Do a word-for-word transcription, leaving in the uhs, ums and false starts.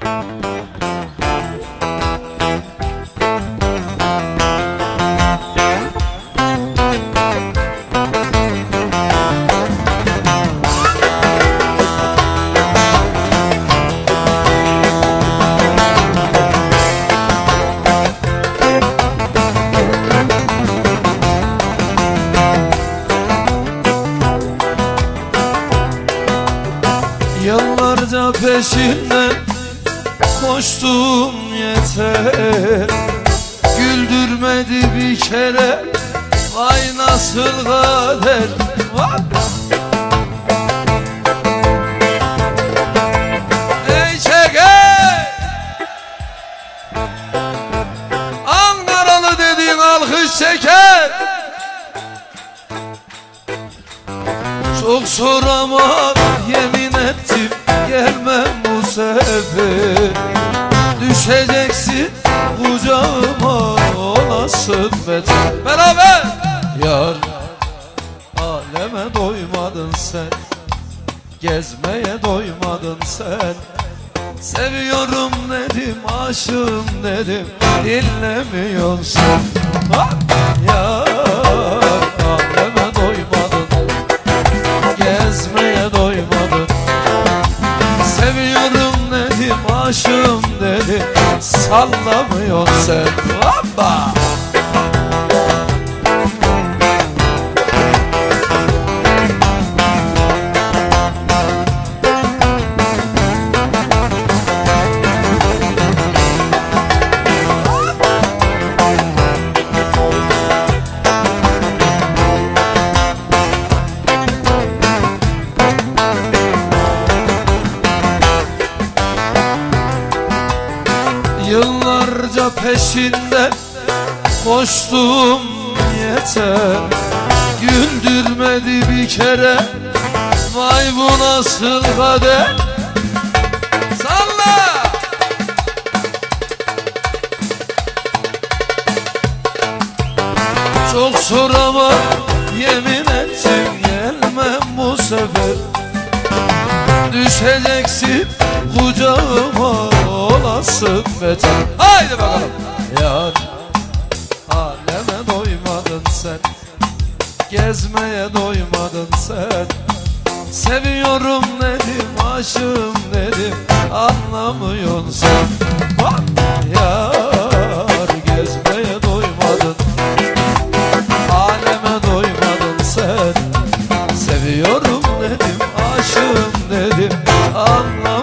Yıllarca peşinden koştum yeter, güldürmedi bir kere, vay nasıl kader. Ey çeker, Ankaralı dediğin alkış çeker. Çok zor ama yemin ettim gelmem bu sefer. Düşeceksin kucağıma olasın beter. Beraber! Yar, aleme doymadın sen, gezmeye doymadın sen. Seviyorum dedim, aşığım dedim, dinlemiyorsun. Ha! Yar, aleme doymadın, gezmeye doymadın. Seviyorum dedim, aşığım dedim, sallamıyorsun sen. Hoppa! Yıllarca peşinden koştum yeter, güldürmedi bir kere, vay bu nasıl kader. Salla! Çok zor ama yemin ettim gelmem bu sefer. Düşeceksin kucağıma olasın beter. Haydi bakalım. Yar, aleme doymadın sen, gezmeye doymadın sen. Seviyorum dedim, aşığım dedim, anlamıyorsun sen. Yar, gezmeye doymadın, aleme doymadın sen. Seviyorum dedim, aşığım dedim, anlamıyorsun.